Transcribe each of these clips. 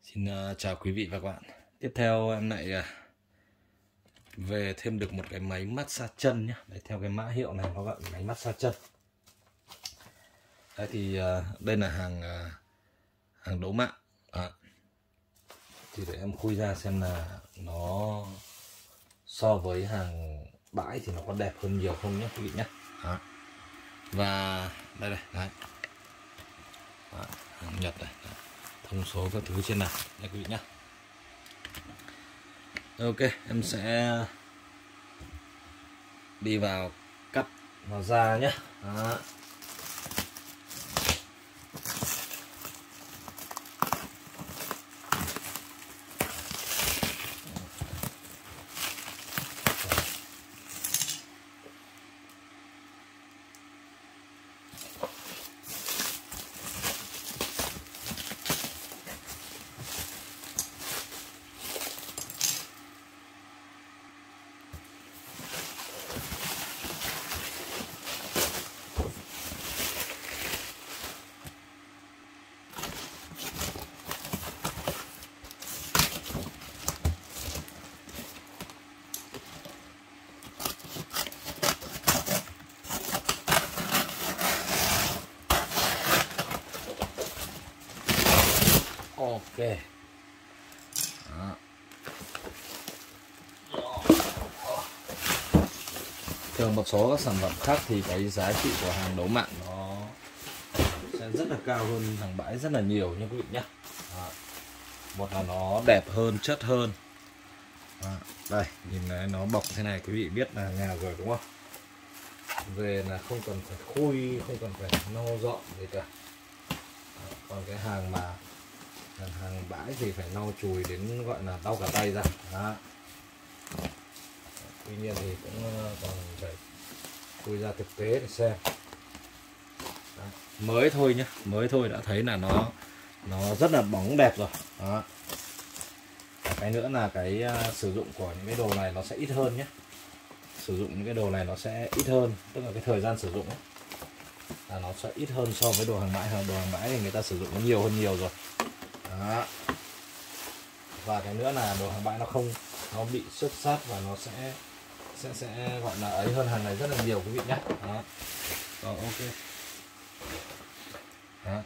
Xin chào quý vị và các bạn. Tiếp theo em lại về thêm được một cái máy massage chân nhé. Đấy, theo cái mã hiệu này nó gọi là máy massage chân. Đấy thì đây là hàng đấu mạng. Thì để em khui ra xem là nó so với hàng bãi thì nó có đẹp hơn nhiều không nhé quý vị nhé. Và đây này, đấy. Hàng Nhật này, đấy. Thông số các thứ trên này nha quý vị nhé. Ok, em sẽ đi vào cắt nó ra nhé. Đó. Ok. Đó. Thường một số các sản phẩm khác thì cái giá trị của hàng đấu mạng nó sẽ rất là cao hơn hàng bãi rất là nhiều nha quý vị nhé. Một là nó đẹp hơn, chất hơn. Đây, nhìn này, nó bọc thế này quý vị biết là nhà rồi đúng không? Về là không cần phải khui, không cần phải lau dọn gì cả. Còn cái hàng mà hàng bãi thì phải lau chùi đến gọi là đau cả tay ra. Tuy nhiên thì cũng còn phải khui ra thực tế để xem. Mới thôi nhé, mới thôi đã thấy là nó rất là bóng đẹp rồi. Cái nữa là cái sử dụng của những cái đồ này nó sẽ ít hơn nhé. Sử dụng những cái đồ này nó sẽ ít hơn, tức là cái thời gian sử dụng ấy, là nó sẽ ít hơn so với đồ hàng bãi. Đồ hàng bãi thì người ta sử dụng nó nhiều hơn nhiều rồi. Đó. Và cái nữa là đồ hàng bãi nó bị xước sát và nó sẽ gọi là ấy hơn hàng này rất là nhiều quý vị nhé. Đó. Rồi, ok. Đó.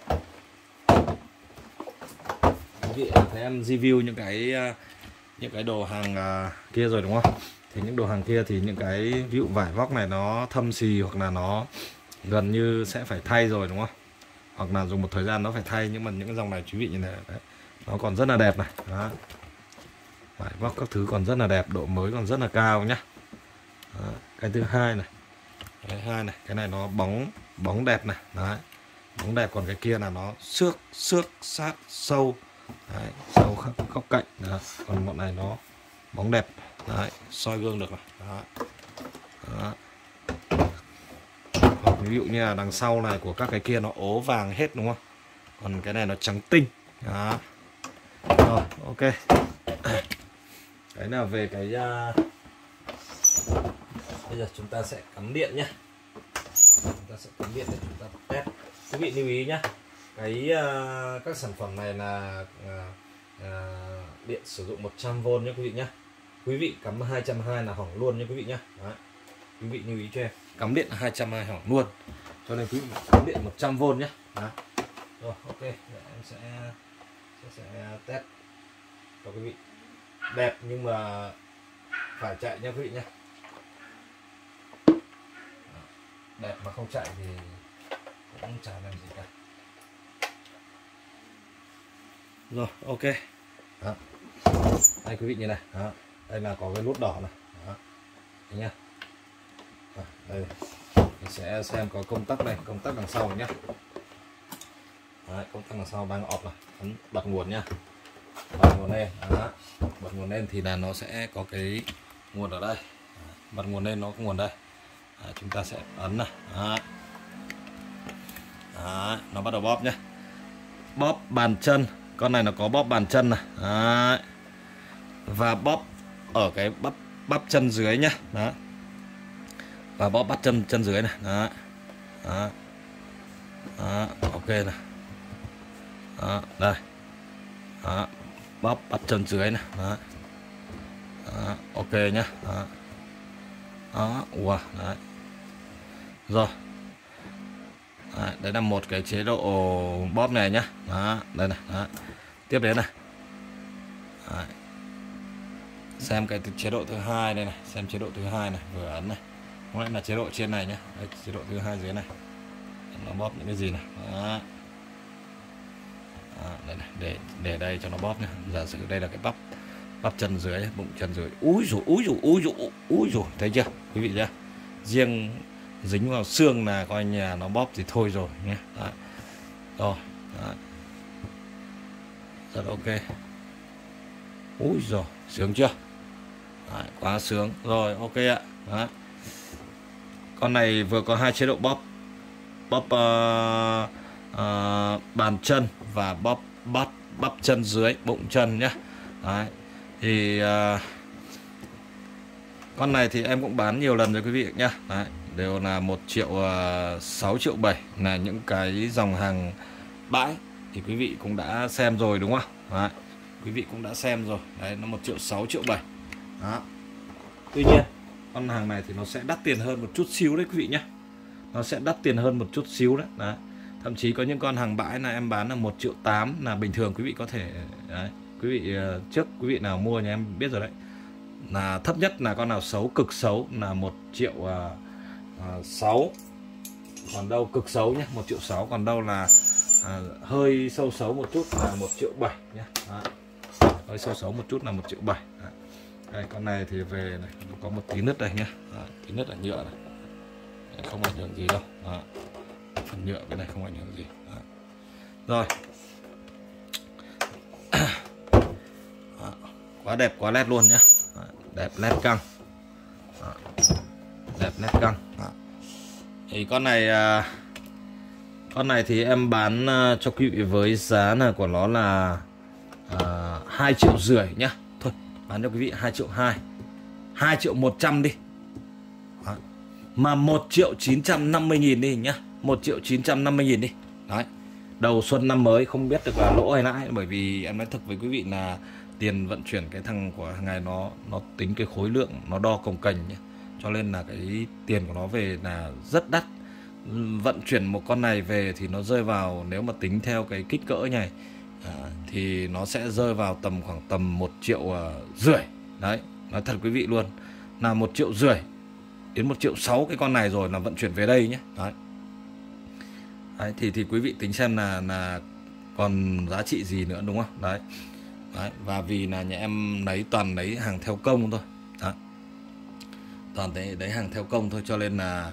Quý vị thấy em review những cái đồ hàng kia rồi đúng không? Thì những đồ hàng kia thì những cái ví dụ vải vóc này nó thâm xì hoặc là nó gần như sẽ phải thay rồi đúng không? Hoặc là dùng một thời gian nó phải thay, nhưng mà những cái dòng này quý vị như này đấy, nó còn rất là đẹp này. Đó. Vải vóc các thứ còn rất là đẹp, độ mới còn rất là cao nhá. Đó. Cái thứ hai này, cái này nó bóng đẹp này. Đấy. Bóng đẹp, còn cái kia là nó xước sát sâu. Đấy, sâu góc cạnh. Đó. Còn bọn này nó bóng đẹp. Đấy, soi gương được rồi. Đó. Đó. Hoặc ví dụ như là đằng sau này của các cái kia nó ố vàng hết đúng không? Còn cái này nó trắng tinh. Đó. Rồi, ok. Đấy là về cái bây giờ chúng ta sẽ cắm điện nhé. Chúng ta sẽ cắm điện để chúng ta test. Quý vị lưu ý nhé. Các sản phẩm này là điện sử dụng 100V nhé quý vị nhé. Quý vị cắm 220 là hỏng luôn nhé quý vị nhé. Đấy. Quý vị lưu ý cho em. Cắm điện 220 hỏng luôn. Cho nên quý vị cắm điện 100V nhé. Đó. Rồi, ok. Để em sẽ test cho quý vị. Đẹp nhưng mà phải chạy nha quý vị nhé. Đẹp mà không chạy thì cũng chả làm gì cả. Rồi, ok. Đó. Đây quý vị như này. Đó. Đây là có cái nút đỏ này. Đó. Đấy nhá. Đây. Mình sẽ xem có công tắc này, công tắc đằng sau nhá. Đấy, công tắc đằng sau đang off này. Ấn bật nguồn nhá. Bật nguồn lên. Đó. Bật nguồn lên thì là nó sẽ có cái nguồn ở đây. Bật nguồn lên nó có nguồn đây. Đó, chúng ta sẽ ấn này. Đó. Đó, nó bắt đầu bóp nhé. Bóp bàn chân. Con này nó có bóp bàn chân này. Đó. Và bóp ở cái bắp chân dưới nhá. Đó. Và bóp bắt chân dưới này. Đó. Đó. Đó. Ok này. Đó. Đây. Đó, bóp bắp chân dưới này. Đó. Đó, ok nhá. Đó. Đó, wow, đấy. Rồi. Đấy là một cái chế độ bóp này nhá. Đó, đây này. Đó. Tiếp đến này. Đấy. Xem cái chế độ thứ hai đây này, xem chế độ thứ hai này, vừa ấn này. Không lẽ là chế độ trên này nhá. Đây, chế độ thứ hai dưới này. Nó bóp những cái gì này. Đó. Đó, đây này, để đây cho nó bóp nhá. Giả sử đây là cái bắp chân dưới, bụng chân dưới. Úi rồi, thấy chưa? Quý vị chưa? Riêng dính vào xương là coi nhà nó bóp thì thôi rồi nhé. Đấy. Rồi. Đấy. Rất ok. Úi rồi, sướng chưa? Đấy, quá sướng. Rồi, ok ạ. Đấy. Con này vừa có hai chế độ bóp bàn chân và bắp chân dưới, bụng chân nhé. Đấy. Thì con này thì em cũng bán nhiều lần rồi quý vị nhá. Đấy, đều là 1 triệu 6 triệu 7 là những cái dòng hàng bãi thì quý vị cũng đã xem rồi đúng không? Đấy, quý vị cũng đã xem rồi. Đấy, nó 1 triệu 6 triệu 7. Đó. Tuy nhiên con hàng này thì nó sẽ đắt tiền hơn một chút xíu đấy quý vị nhé. Nó sẽ đắt tiền hơn một chút xíu đấy. Đấy. Thậm chí có những con hàng bãi là em bán là 1 triệu 8 là bình thường quý vị có thể đấy. Quý vị trước quý vị nào mua nhà em biết rồi đấy. Là thấp nhất là con nào xấu, cực xấu là 1 triệu 6. Còn đâu cực xấu nhé, 1 triệu 6. Còn đâu là hơi sâu xấu một chút là 1 triệu 7 nhé. Hơi sâu xấu một chút là 1 triệu 7. Đây, con này thì về này, có một tí nứt đây nhé. Tí nứt là nhựa này. Đấy, không ảnh hưởng gì đâu. Đó. Phần nhựa cái này không ảnh hưởng gì. Đó. Rồi. Đó. Quá đẹp, quá nét luôn nhé. Đẹp nét căng. Đó. Đẹp nét căng. Đó. Thì con này thì em bán cho quý vị với giá là của nó là 2 triệu rưỡi nhá. Thôi bán cho quý vị 2 triệu 2, 2 triệu 100 đi. Đó. Mà 1 triệu 950 nghìn đi nhá, 1 triệu 950 nghìn đi. Đấy. Đầu xuân năm mới không biết được là lỗ hay lãi, bởi vì em nói thật với quý vị là tiền vận chuyển cái thằng của hàng ngày nó tính cái khối lượng, nó đo cồng kềnh nhé. Cho nên là cái tiền của nó về là rất đắt. Vận chuyển một con này về thì nó rơi vào, nếu mà tính theo cái kích cỡ này thì nó sẽ rơi vào khoảng tầm 1 triệu rưỡi. Đấy, nói thật quý vị luôn là 1 triệu rưỡi đến 1 triệu 6 cái con này rồi là vận chuyển về đây nhé. Đấy. Đấy, thì quý vị tính xem là còn giá trị gì nữa đúng không? Đấy. Đấy, và vì là nhà em toàn lấy hàng theo công thôi. Đấy. Toàn đấy hàng theo công thôi, cho nên là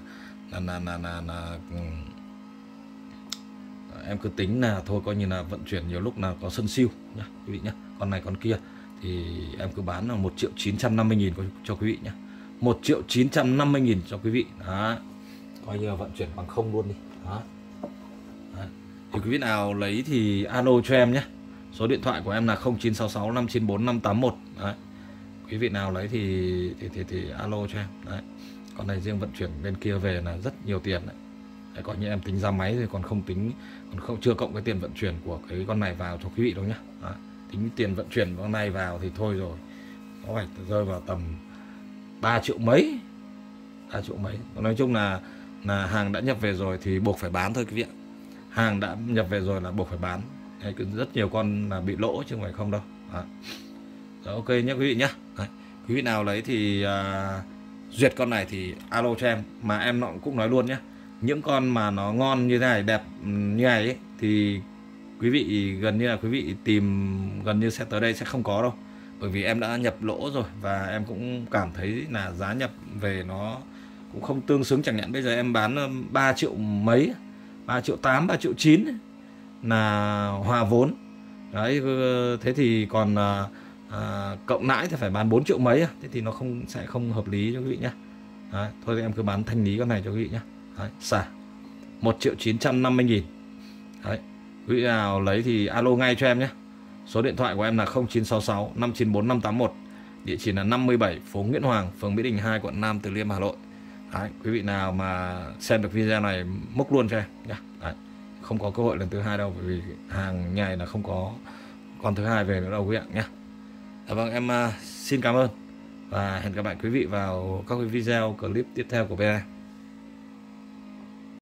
em cứ tính là thôi, coi như là vận chuyển nhiều lúc là có sân siêu nhá quý vị nhá. Con này con kia thì em cứ bán là 1 triệu 950 nghìn cho quý vị nhá. 1 triệu 950 nghìn cho quý vị. Đó. Coi như là vận chuyển bằng không luôn đi. Đó. Đấy. Thì quý vị nào lấy thì alo cho em nhé. Số điện thoại của em là 0966 594 581. Đấy. Quý vị nào lấy thì alo cho em. Đấy. Con này riêng vận chuyển bên kia về là rất nhiều tiền đấy. Đấy, coi như em tính ra máy thì còn không tính, chưa cộng cái tiền vận chuyển của cái con này vào cho quý vị đâu nhá. Đấy. Tính tiền vận chuyển con này vào thì thôi rồi, nó phải rơi vào tầm 3 triệu mấy. 3 triệu mấy. Nói chung là hàng đã nhập về rồi thì buộc phải bán thôi quý vị ạ. Hàng đã nhập về rồi là buộc phải bán. Đấy, rất nhiều con là bị lỗ chứ không phải không đâu. Đấy. Rồi, ok nhé quý vị nhé. Đấy. Quý vị nào lấy thì duyệt con này thì alo cho em. Mà em cũng nói luôn nhé, những con mà nó ngon như thế này, đẹp như này ấy, thì quý vị gần như là quý vị tìm gần như sẽ tới đây sẽ không có đâu. Bởi vì em đã nhập lỗ rồi và em cũng cảm thấy là giá nhập về nó cũng không tương xứng. Chẳng hạn bây giờ em bán 3 triệu mấy, 3 triệu 8, 3 triệu 9 là hòa vốn. Đấy, thế thì còn cộng lãi thì phải bán 4 triệu mấy. Thế thì nó sẽ không hợp lý cho quý vị nhé. Đấy, thôi thì em cứ bán thanh lý con này cho quý vị nhé. Đấy, xả 1 triệu 950 nghìn. Đấy, quý vị nào lấy thì alo ngay cho em nhé. Số điện thoại của em là 0966 594 581. Địa chỉ là 57 phố Nguyễn Hoàng, phường Mỹ Đình 2, quận Nam Từ Liêm, Hà Nội. Đấy, quý vị nào mà xem được video này múc luôn cho em nhé. Đấy, không có cơ hội lần thứ hai đâu, bởi vì hàng nhài là không con thứ hai về nữa đâu quý ạ nhé. Vâng, em xin cảm ơn và hẹn gặp lại quý vị vào các video clip tiếp theo của bên em.